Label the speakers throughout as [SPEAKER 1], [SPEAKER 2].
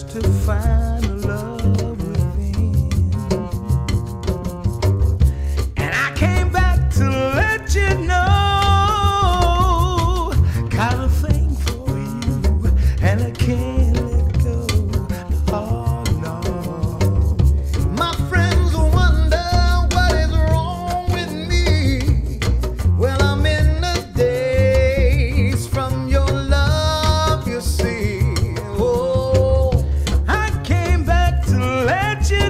[SPEAKER 1] to find the love within. And I came back to let you know, got a thing for you, and I can't let go. Oh no.
[SPEAKER 2] My friends wonder what is wrong with me. Well, I'm in the days from your love, you see. Oh,
[SPEAKER 1] I came back to let you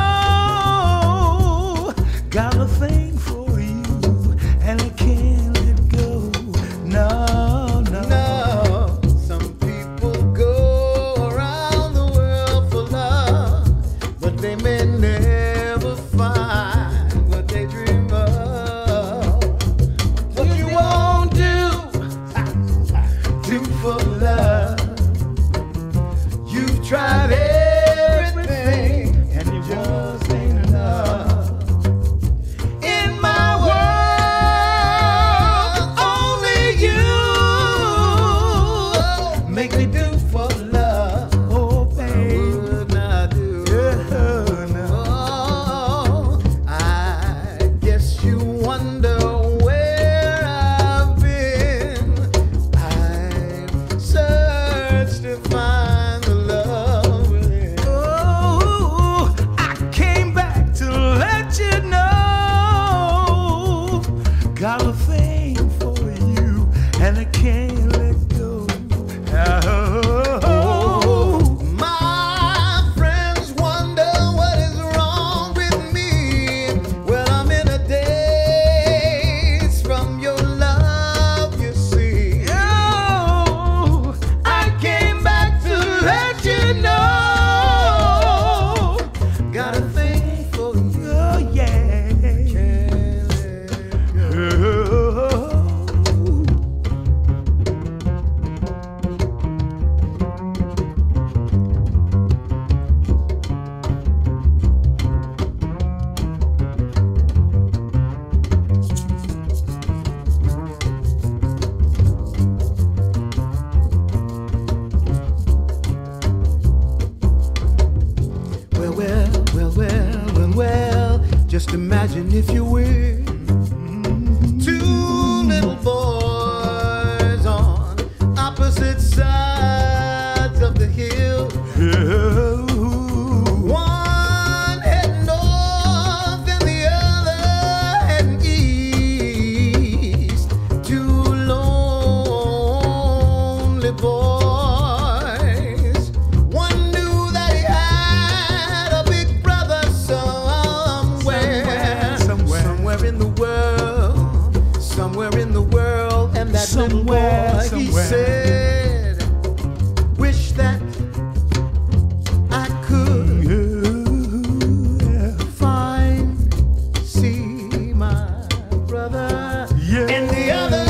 [SPEAKER 1] know, got a thing for you, and I can't let go. No, no,
[SPEAKER 2] no. Some people go around the world for love, but they may never find what they dream of. What you won't do for love. You've tried everything, and it just ain't enough. In my world, only you make me do for love.
[SPEAKER 1] oh babe.
[SPEAKER 2] Would not do. Oh, I guess you wonder where I've been. I've searched to find the love within.
[SPEAKER 1] Oh, I came back to let you know, got a thing for you, and I can't let go. Oh,
[SPEAKER 2] My friends wonder what is wrong with me. Well, I'm in a daze from your love, you see.
[SPEAKER 1] oh,
[SPEAKER 2] I came back to let you know. Got a thing for you.
[SPEAKER 1] oh yeah.
[SPEAKER 2] Can't let go. Well, just imagine if you will, two little boys on opposite sides of the hill. One heading north and the other heading east. Two lonely boys. One knew that he had a big brother somewhere in the world, somewhere in the world. And that little boy, he said, wish that I could find, see my brother.
[SPEAKER 1] Yeah.
[SPEAKER 2] And the other,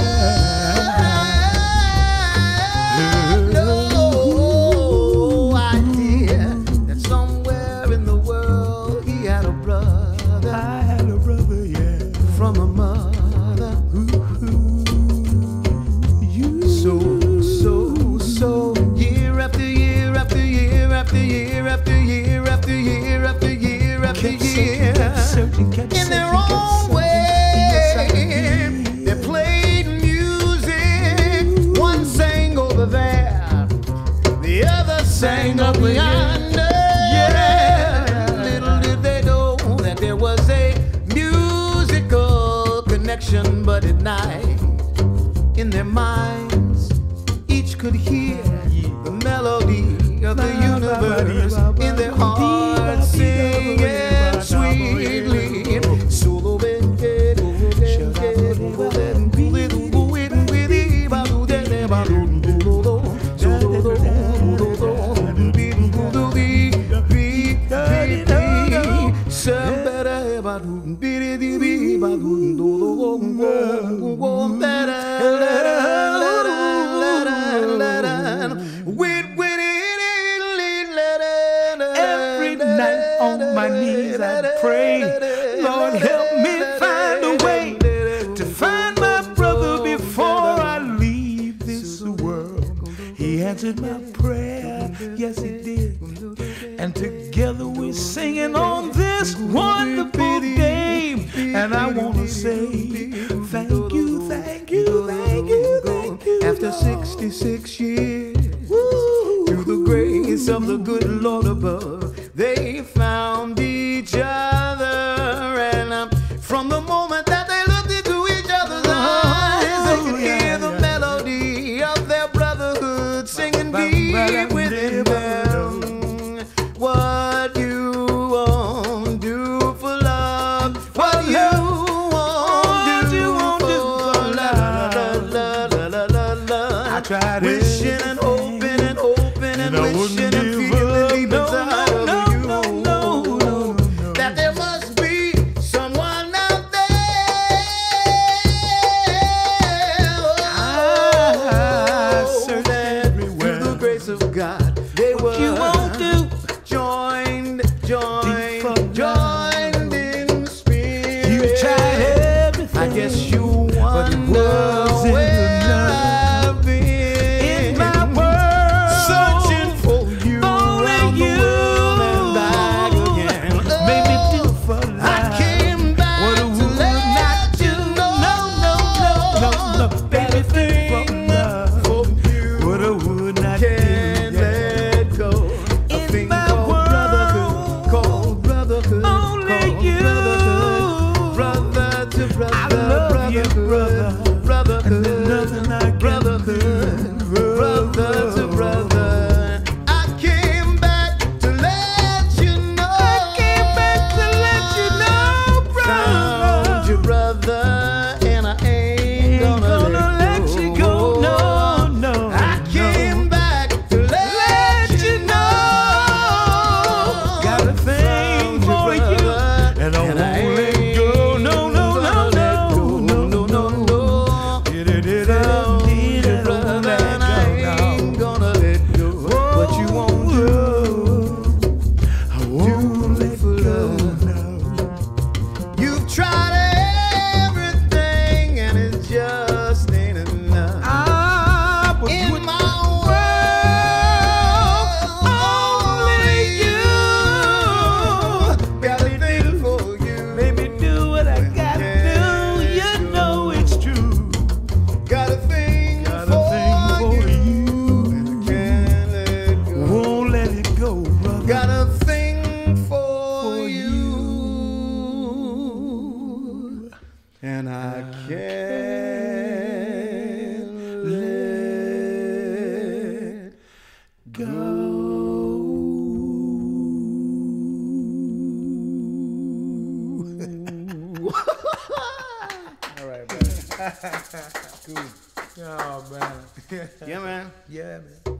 [SPEAKER 2] no idea that somewhere in the world he had a brother
[SPEAKER 1] I had a brother, yeah.
[SPEAKER 2] from a mother. So, year after year after year after year after year after year after year after year, in their own way, they played music. One sang over there, the other sang up yonder. Yeah, little did they know that there was a musical connection, but at night, in their minds, each could hear the melody of the universe in their hearts singing sweetly. Solo
[SPEAKER 1] Every night on my knees I pray, Lord, help me find a way to find my brother before I leave this world. He answered my prayer Yes, he did. And together we're singing on this wonderful day. And I want to say thank you, thank you, thank you, thank you.
[SPEAKER 2] After 66 years, through the grace of the good Lord above, they found each other. And from the moment that they looked into each other's eyes, they could hear the melody of their brotherhood singing deep within them. What you won't do for love, what you won't do for love.
[SPEAKER 1] I tried
[SPEAKER 2] Wishing and hoping and hoping and wishing and feeling deep inside of you that there must be someone out there. That through the grace of God they were joined in spirit.
[SPEAKER 1] You tried everything.
[SPEAKER 2] I guess you wonder where I've been. Searching for you around the world and back again. I came back to let you know everything for you. Can't let go. A thing called brotherhood, brother to brother, brotherhood, brother to brother. I came back to let you know. Found your brother, and I ain't gonna let you go. I came back to let you know.
[SPEAKER 1] Got a thing for you, and I won't let go. No.
[SPEAKER 2] Found your brother, and I ain't gonna let go. What you won't do,
[SPEAKER 1] I won't let
[SPEAKER 2] for
[SPEAKER 1] go.
[SPEAKER 2] love. You've tried everything, and it just ain't enough.
[SPEAKER 1] But
[SPEAKER 2] In
[SPEAKER 1] would
[SPEAKER 2] my world, only you. Got a thing for you.
[SPEAKER 1] baby do what I gotta do? You know it's true.
[SPEAKER 2] Got a thing
[SPEAKER 1] Got a
[SPEAKER 2] for
[SPEAKER 1] thing for
[SPEAKER 2] you.
[SPEAKER 1] you.
[SPEAKER 2] And I can't let go.
[SPEAKER 1] Won't let it go, brother.
[SPEAKER 2] Got a thing for you. And I can't let
[SPEAKER 1] go. All right, man. Cool. Oh, man.
[SPEAKER 2] Yeah, man.
[SPEAKER 1] Yeah, man.